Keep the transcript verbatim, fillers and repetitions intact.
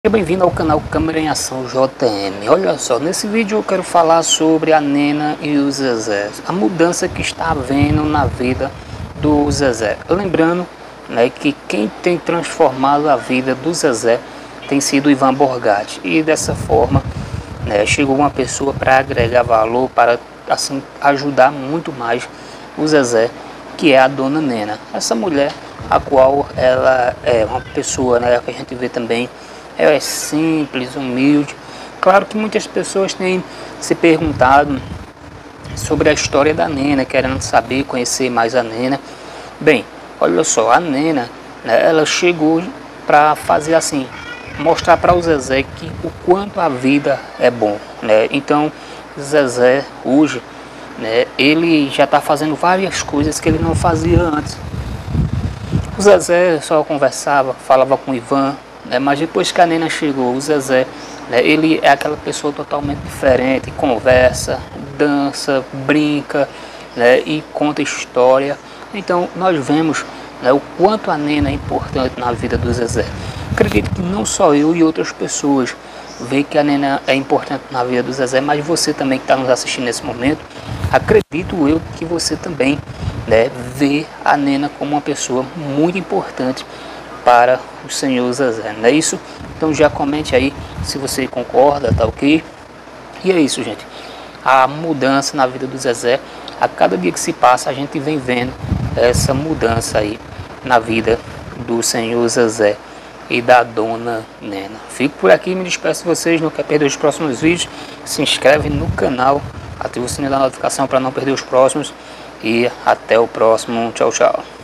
Seja bem-vindo ao canal Câmera em Ação J M. Olha só, nesse vídeo eu quero falar sobre a Nena e o Zezé, a mudança que está havendo na vida do Zezé. Lembrando, né, que quem tem transformado a vida do Zezé tem sido o Ivan Borgatti, e dessa forma, né, chegou uma pessoa para agregar valor, para assim ajudar muito mais o Zezé, que é a dona Nena. Essa mulher, a qual ela é uma pessoa, né, que a gente vê também. Ela é simples, humilde. Claro que muitas pessoas têm se perguntado sobre a história da Nena, querendo saber, conhecer mais a Nena. Bem, olha só, a Nena, né, ela chegou para fazer assim, mostrar para o Zezé que o quanto a vida é bom, né? Então, Zezé hoje, né, ele já está fazendo várias coisas que ele não fazia antes. O Zezé só conversava, falava com o Ivan. É, mas depois que a Nena chegou, o Zezé, né, ele é aquela pessoa totalmente diferente, conversa, dança, brinca, né, e conta história. Então nós vemos, né, o quanto a Nena é importante na vida do Zezé. Acredito que não só eu e outras pessoas veem que a Nena é importante na vida do Zezé, mas você também que está nos assistindo nesse momento, acredito eu que você também, né, vê a Nena como uma pessoa muito importante para o senhor Zezé, não é isso? Então já comente aí se você concorda, tá ok? E é isso, gente. A mudança na vida do Zezé, a cada dia que se passa a gente vem vendo essa mudança aí na vida do senhor Zezé e da dona Nena. Fico por aqui, me despeço de vocês, não quer perder os próximos vídeos, se inscreve no canal, ativa o sininho da notificação para não perder os próximos e até o próximo, tchau, tchau.